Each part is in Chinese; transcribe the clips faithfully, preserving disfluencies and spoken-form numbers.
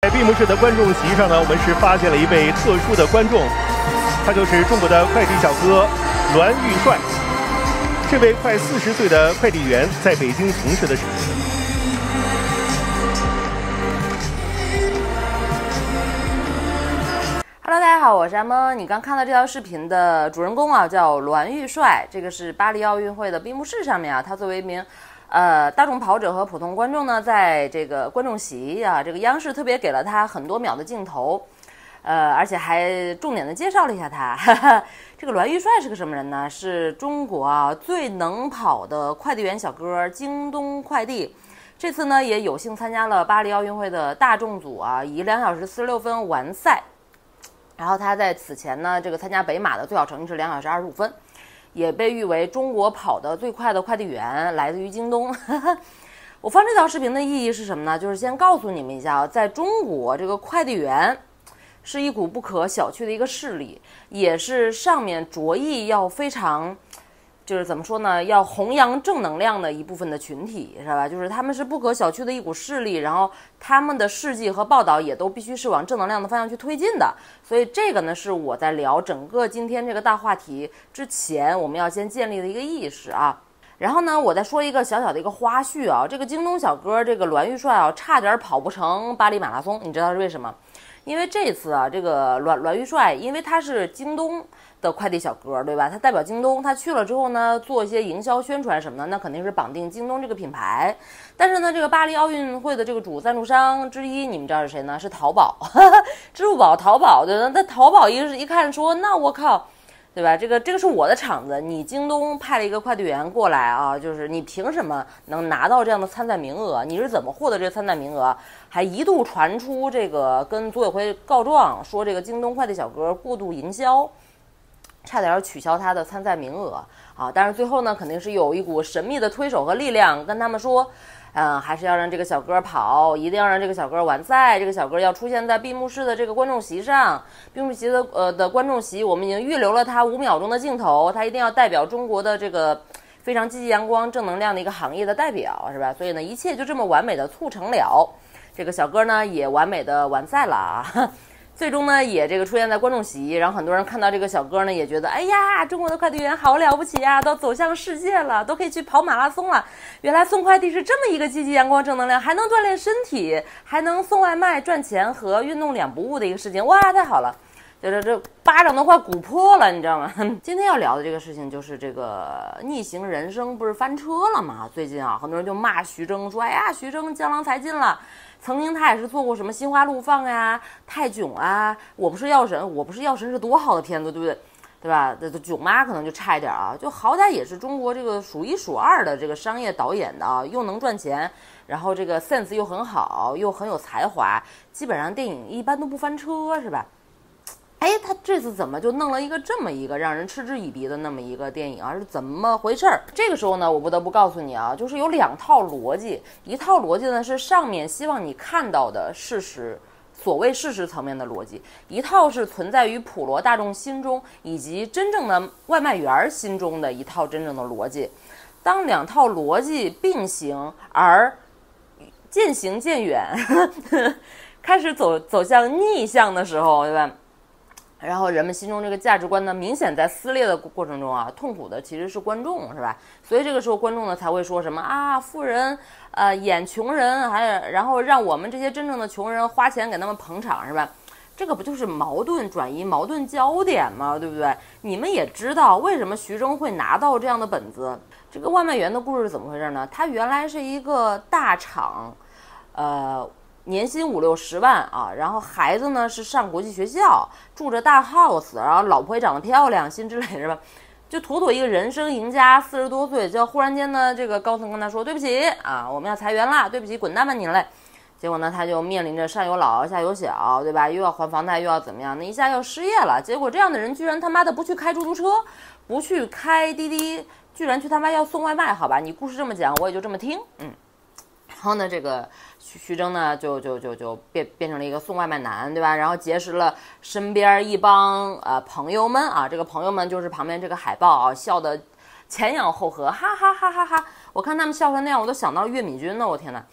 在闭幕式的观众席上呢，我们是发现了一位特殊的观众，他就是中国的快递小哥栾玉帅。这位快四十岁的快递员在北京从事的是。 Hello， 大家好，我是阿蒙。你刚看到这条视频的主人公啊，叫栾玉帅。这个是巴黎奥运会的闭幕式上面啊，他作为一名呃大众跑者和普通观众呢，在这个观众席啊，这个央视特别给了他很多秒的镜头，呃，而且还重点的介绍了一下他。哈哈，这个栾玉帅是个什么人呢？是中国啊最能跑的快递员小哥，京东快递。这次呢，也有幸参加了巴黎奥运会的大众组啊，以两小时四十六分完赛。然后他在此前呢，这个参加北马的最好成绩是两小时二十五分，也被誉为中国跑得最快的快递员，来自于京东。我放这条视频的意义是什么呢？就是先告诉你们一下，在中国这个快递员是一股不可小觑的一个势力，也是上面着意要非常。就是怎么说呢，要弘扬正能量的一部分的群体，是吧？就是他们是不可小觑的一股势力，然后他们的事迹和报道也都必须是往正能量的方向去推进的。所以这个呢，是我在聊整个今天这个大话题之前，我们要先建立的一个意识啊。然后呢，我再说一个小小的一个花絮啊，这个京东小哥这个栾玉帅啊，差点跑不成巴黎马拉松，你知道是为什么？因为这次啊，这个栾栾玉帅，因为他是京东的快递小哥，对吧？他代表京东，他去了之后呢，做一些营销宣传什么的，那肯定是绑定京东这个品牌。但是呢，这个巴黎奥运会的这个主赞助商之一，你们知道是谁呢？是淘宝，支付宝、淘宝，对吧？那淘宝一一看说，那我靠，对吧？这个这个是我的厂子，你京东派了一个快递员过来啊，就是你凭什么能拿到这样的参赛名额？你是怎么获得这个参赛名额？还一度传出这个跟组委会告状，说这个京东快递小哥过度营销。差点要取消他的参赛名额啊！但是最后呢，肯定是有一股神秘的推手和力量跟他们说，嗯，还是要让这个小哥跑，一定要让这个小哥完赛，这个小哥要出现在闭幕式的这个观众席上。闭幕席的呃的观众席，我们已经预留了他五秒钟的镜头，他一定要代表中国的这个非常积极阳光、正能量的一个行业的代表，是吧？所以呢，一切就这么完美的促成了。这个小哥呢，也完美的完赛了啊！最终呢，也这个出现在观众席，然后很多人看到这个小哥呢，也觉得，哎呀，中国的快递员好了不起呀，都走向世界了，都可以去跑马拉松了。原来送快递是这么一个积极阳光正能量，还能锻炼身体，还能送外卖赚钱和运动两不误的一个事情，哇，太好了！就是这巴掌都快鼓破了，你知道吗？今天要聊的这个事情就是这个逆行人生不是翻车了吗？最近啊，很多人就骂徐峥说，哎呀，徐峥江郎才尽了。曾经他也是做过什么心花怒放呀、泰囧啊，我不是药神，我不是药神是多好的片子，对不对？对吧？这囧妈可能就差一点啊，就好歹也是中国这个数一数二的这个商业导演的啊，又能赚钱，然后这个 sense 又很好，又很有才华，基本上电影一般都不翻车，是吧？哎，他这次怎么就弄了一个这么一个让人嗤之以鼻的那么一个电影啊？是怎么回事儿？这个时候呢，我不得不告诉你啊，就是有两套逻辑，一套逻辑呢是上面希望你看到的事实，所谓事实层面的逻辑；一套是存在于普罗大众心中以及真正的外卖员心中的一套真正的逻辑。当两套逻辑并行而渐行渐远，开始走走向逆向的时候，对吧？然后人们心中这个价值观呢，明显在撕裂的过程中啊，痛苦的其实是观众，是吧？所以这个时候观众呢才会说什么啊，富人呃演穷人，还然后让我们这些真正的穷人花钱给他们捧场，是吧？这个不就是矛盾转移、矛盾焦点吗？对不对？你们也知道为什么徐峥会拿到这样的本子？这个外卖员的故事是怎么回事呢？他原来是一个大厂，呃。年薪五六十万啊，然后孩子呢是上国际学校，住着大 house， 然后老婆也长得漂亮，新之类是吧？就妥妥一个人生赢家，四十多岁，就忽然间呢，这个高层跟他说对不起啊，我们要裁员了，对不起，滚蛋吧你嘞！结果呢，他就面临着上有老下有小，对吧？又要还房贷，又要怎么样？那一下要失业了。结果这样的人居然他妈的不去开出租车，不去开滴滴，居然去他妈要送外卖，好吧？你故事这么讲，我也就这么听，嗯。然后呢，这个徐徐峥呢，就就就就变变成了一个送外卖男，对吧？然后结识了身边一帮呃朋友们啊，这个朋友们就是旁边这个海报啊，笑得前仰后合，哈哈哈哈哈！我看他们笑成那样，我都想到了岳敏君呢，我天哪！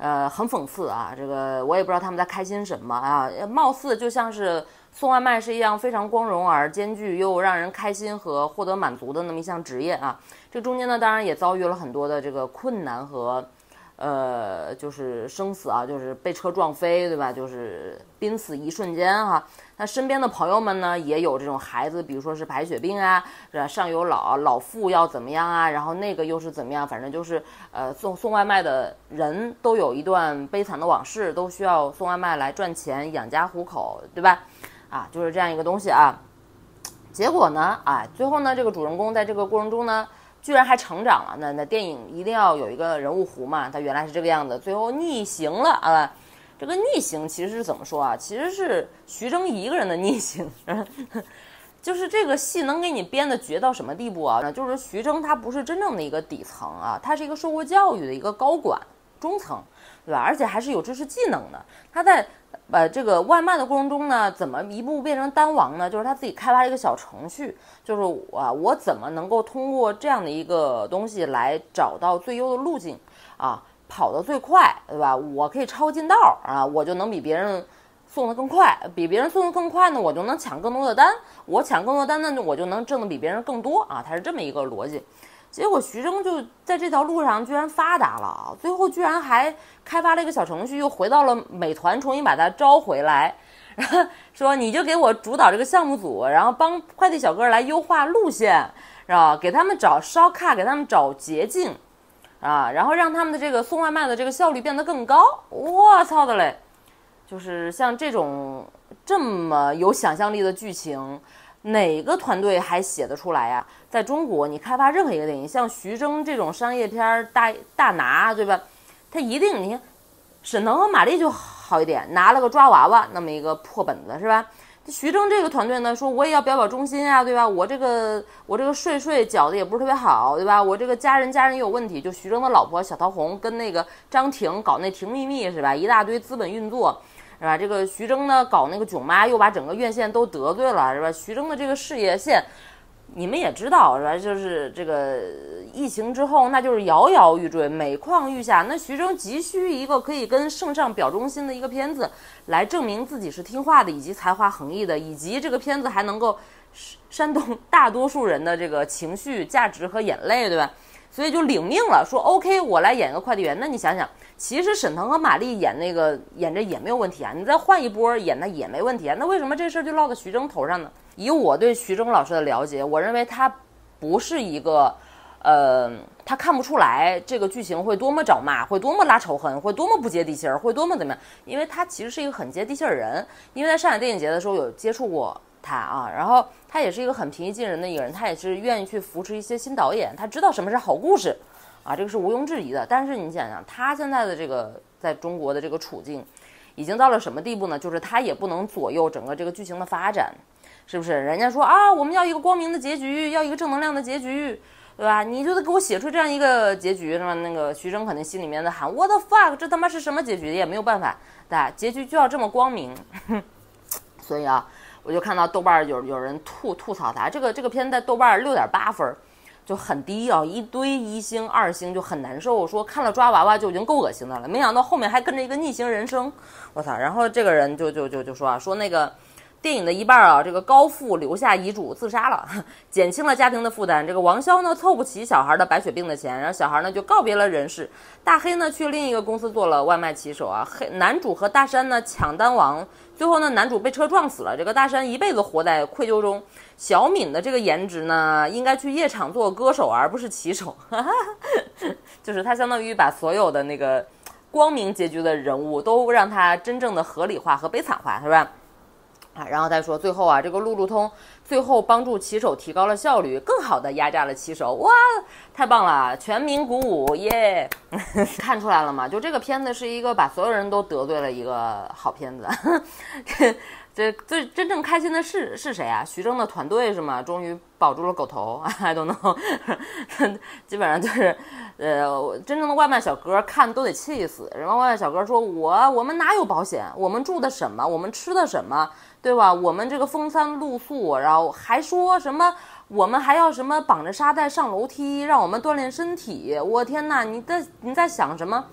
呃，很讽刺啊，这个我也不知道他们在开心什么啊，貌似就像是送外卖是一样非常光荣而兼具又让人开心和获得满足的那么一项职业啊。这中间呢，当然也遭遇了很多的这个困难和，呃，就是生死啊，就是被车撞飞，对吧？就是濒死一瞬间哈、啊。那身边的朋友们呢，也有这种孩子，比如说是白血病啊，是吧？上有老，老父要怎么样啊？然后那个又是怎么样？反正就是呃，送送外卖的人都有一段悲惨的往事，都需要送外卖来赚钱养家糊口，对吧？啊，就是这样一个东西啊。结果呢，啊，最后呢，这个主人公在这个过程中呢，居然还成长了。那那电影一定要有一个人物弧嘛，他原来是这个样子，最后逆行了啊。这个逆行其实是怎么说啊？其实是徐峥一个人的逆行，就是这个戏能给你编的绝到什么地步啊？就是徐峥他不是真正的一个底层啊，他是一个受过教育的一个高管中层，对吧？而且还是有知识技能的。他在呃这个外卖的过程中呢，怎么一步步变成单王呢？就是他自己开发了一个小程序，就是啊，我怎么能够通过这样的一个东西来找到最优的路径啊？跑得最快，对吧？我可以抄近道啊，我就能比别人送得更快，比别人送得更快呢，我就能抢更多的单，我抢更多的单呢，我就能挣得比别人更多啊，它是这么一个逻辑。结果徐峥就在这条路上居然发达了，最后居然还开发了一个小程序，又回到了美团，重新把它招回来，然后说你就给我主导这个项目组，然后帮快递小哥来优化路线，是吧？给他们找shortcut，给他们找捷径。啊，然后让他们的这个送外卖的这个效率变得更高。我操的嘞！就是像这种这么有想象力的剧情，哪个团队还写得出来呀？在中国，你开发任何一个电影，像徐峥这种商业片大大拿，对吧？他一定，你看沈腾和马丽就好一点，拿了个抓娃娃那么一个破本子，是吧？徐峥这个团队呢，说我也要表表忠心啊，对吧？我这个我这个税税缴的也不是特别好，对吧？我这个家人家人也有问题，就徐峥的老婆小桃红跟那个张庭搞那婷秘密是吧？一大堆资本运作，是吧？这个徐峥呢搞那个囧妈，又把整个院线都得罪了，是吧？徐峥的这个事业线，你们也知道是吧？就是这个疫情之后，那就是摇摇欲坠，每况愈下。那徐峥急需一个可以跟圣上表忠心的一个片子，来证明自己是听话的，以及才华横溢的，以及这个片子还能够煽动大多数人的这个情绪、价值和眼泪，对吧？所以就领命了，说 OK， 我来演个快递员。那你想想，其实沈腾和马丽演那个演着也没有问题啊，你再换一波演那也没问题啊。那为什么这事儿就落到徐峥头上呢？以我对徐峥老师的了解，我认为他不是一个，呃，他看不出来这个剧情会多么找骂，会多么拉仇恨，会多么不接地气儿，会多么怎么样？因为他其实是一个很接地气儿的人，因为在上海电影节的时候有接触过他啊，然后他也是一个很平易近人的一个人，他也是愿意去扶持一些新导演，他知道什么是好故事啊，这个是毋庸置疑的。但是你想想，他现在的这个在中国的这个处境，已经到了什么地步呢？就是他也不能左右整个这个剧情的发展。是不是？人家说啊，我们要一个光明的结局，要一个正能量的结局，对吧？你就得给我写出这样一个结局，是吧？那个徐峥肯定心里面在喊 What the fuck， 这他妈是什么结局？也没有办法，对吧？结局就要这么光明。所以啊，我就看到豆瓣有有人吐吐槽他这个这个片在豆瓣六点八分，就很低啊，一堆一星二星就很难受，说看了抓娃娃就已经够恶心的了，没想到后面还跟着一个逆行人生，我操！然后这个人就就就就说啊，说那个。电影的一半啊，这个高富留下遗嘱自杀了，减轻了家庭的负担。这个王潇呢凑不齐小孩的白血病的钱，然后小孩呢就告别了人世。大黑呢去另一个公司做了外卖骑手啊。黑男主和大山呢抢单王，最后呢男主被车撞死了。这个大山一辈子活在愧疚中。小敏的这个颜值呢，应该去夜场做歌手而不是骑手，就是他相当于把所有的那个光明结局的人物都让他真正的合理化和悲惨化，是吧？啊，然后再说最后啊，这个路路通最后帮助骑手提高了效率，更好的压榨了骑手，哇，太棒了，全民鼓舞耶！看出来了吗？就这个片子是一个把所有人都得罪了一个好片子。这最真正开心的是是谁啊？徐峥的团队是吗？终于保住了狗头 ，I don't know 。基本上就是，呃，真正的外卖小哥看都得气死。然后外卖小哥说：“我我们哪有保险？我们住的什么？我们吃的什么？对吧？我们这个风餐露宿，然后还说什么？我们还要什么绑着沙袋上楼梯，让我们锻炼身体？我天哪！你在你在想什么？”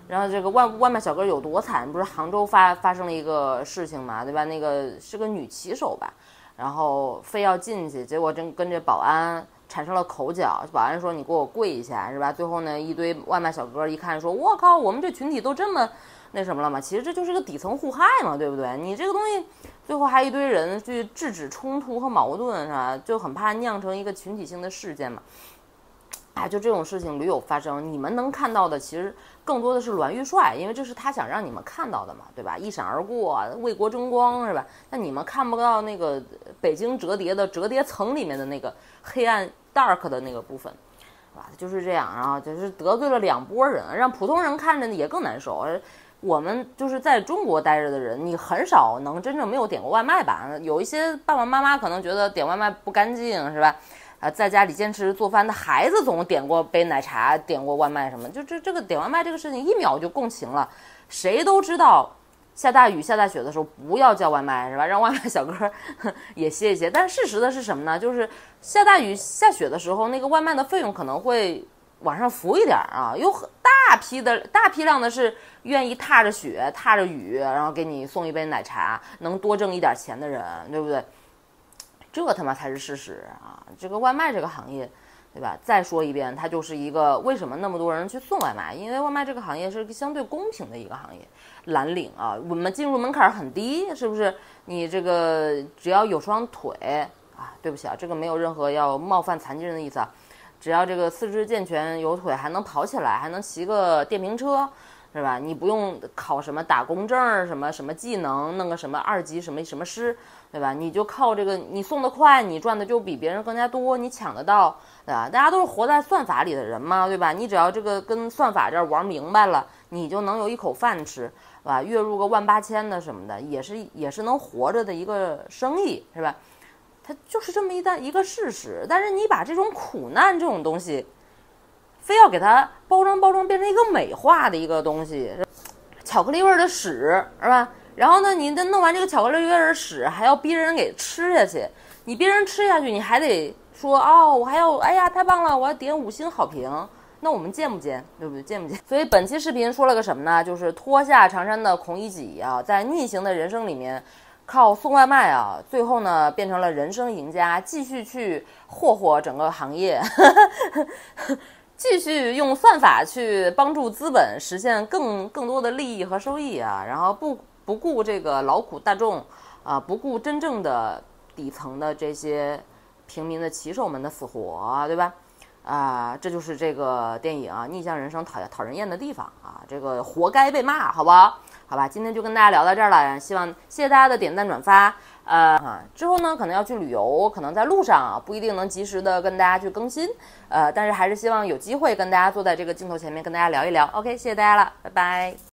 然后这个外外卖小哥有多惨？不是杭州发发生了一个事情嘛，对吧？那个是个女骑手吧，然后非要进去，结果真跟这保安产生了口角。保安说：“你给我跪一下，是吧？”最后呢，一堆外卖小哥一看说：“我靠，我们这群体都这么那什么了吗？”其实这就是个底层互害嘛，对不对？你这个东西最后还一堆人去制止冲突和矛盾，是吧？就很怕酿成一个群体性的事件嘛。哎，就这种事情屡有发生。你们能看到的其实更多的是栾玉帅，因为这是他想让你们看到的嘛，对吧？一闪而过，为国争光，是吧？但你们看不到那个北京折叠的折叠层里面的那个黑暗 dark 的那个部分，是吧？就是这样，然后就是得罪了两拨人，让普通人看着也更难受。我们就是在中国待着的人，你很少能真正没有点过外卖吧？有一些爸爸妈妈可能觉得点外卖不干净，是吧？呃，在家里坚持做饭的孩子总点过杯奶茶，点过外卖什么，就这这个点外卖这个事情一秒就共情了。谁都知道，下大雨下大雪的时候不要叫外卖，是吧？让外卖小哥也歇一歇。但事实的是什么呢？就是下大雨下雪的时候，那个外卖的费用可能会往上浮一点啊。有大批的大批量的是愿意踏着雪踏着雨，然后给你送一杯奶茶，能多挣一点钱的人，对不对？这他妈才是事实啊！这个外卖这个行业，对吧？再说一遍，它就是一个为什么那么多人去送外卖？因为外卖这个行业是个相对公平的一个行业，蓝领啊，我们进入门槛很低，是不是？你这个只要有双腿啊，对不起啊，这个没有任何要冒犯残疾人的意思啊，只要这个四肢健全，有腿还能跑起来，还能骑个电瓶车。是吧？你不用考什么打工证，什么什么技能，弄个什么二级什么什么师，对吧？你就靠这个，你送得快，你赚的就比别人更加多，你抢得到，对吧？大家都是活在算法里的人嘛，对吧？你只要这个跟算法这儿玩明白了，你就能有一口饭吃，是吧？月入个万八千的什么的，也是也是能活着的一个生意，是吧？它就是这么一单一个事实。但是你把这种苦难这种东西，非要给它包装包装变成一个美化的一个东西，巧克力味的屎，是吧？然后呢，你弄完这个巧克力味的屎，还要逼人给吃下去。你逼人吃下去，你还得说哦，我还要，哎呀，太棒了，我要点五星好评。那我们见不见，对不对？见不见？所以本期视频说了个什么呢？就是脱下长衫的孔乙己啊，在逆行的人生里面，靠送外卖啊，最后呢变成了人生赢家，继续去霍霍整个行业。继续用算法去帮助资本实现更更多的利益和收益啊，然后不不顾这个劳苦大众啊，不顾真正的底层的这些平民的骑手们的死活，对吧？啊，这就是这个电影啊，逆向人生讨讨人厌的地方啊，这个活该被骂，好不好？好吧，今天就跟大家聊到这儿了，希望谢谢大家的点赞转发。呃，啊，之后呢，可能要去旅游，可能在路上啊，不一定能及时的跟大家去更新，呃，但是还是希望有机会跟大家坐在这个镜头前面跟大家聊一聊。OK， 谢谢大家了，拜拜。